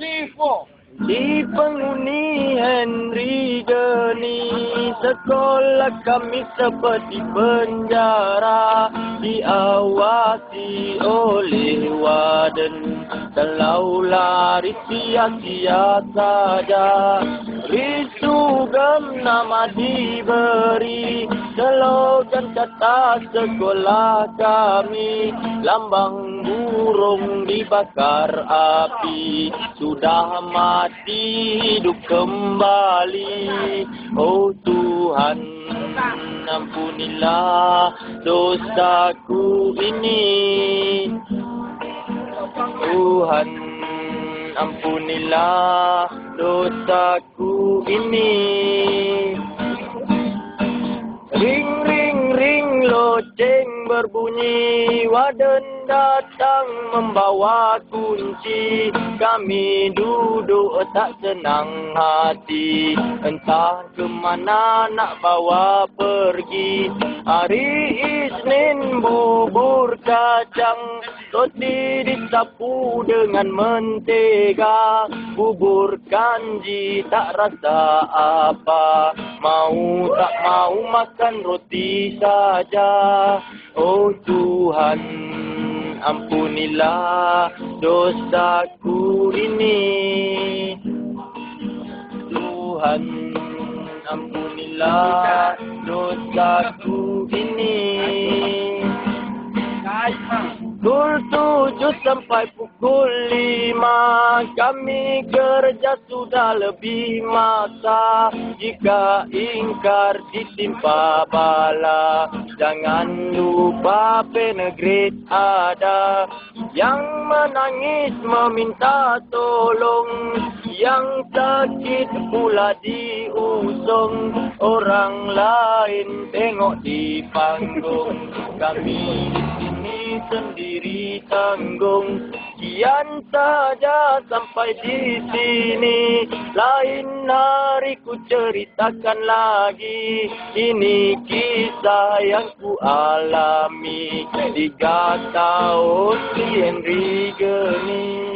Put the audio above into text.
Di penghuni Henry Geni, sekolah kami seperti penjara, diawasi oleh warden. Kalau lari sia-sia saja, risu nama diberi, slogan kata sekolah kami, lambang burung dibakar api, sudah mati hidup kembali. Oh Tuhan, ampunilah dosaku ini. Tuhan, ampunilah dosaku ini. Ring, ring, ring, loceng berbunyi, warden datang membawa kunci. Kami duduk tak senang hati, entah kemana nak bawa pergi. Hari Isnin bubur kacang, roti disapu dengan mentega, bubur kanji tak rasa apa, mau tak mau makan roti saja. Oh Tuhan, ampunilah dosaku ini. Tuhan, ampunilah dosaku ini. Pukul 7 sampai pukul 5, kami kerja sudah lebih masa. Jika ingkar ditimpa bala, jangan lupa penegrit ada. Yang menangis meminta tolong, yang sakit pula diusung. Orang lain tengok di panggung, kami di sini sendiri tanggung. Kian saja sampai di sini, lain hari ku ceritakan lagi. Ini kisah yang ku alami 3 tahun di Henry Geni.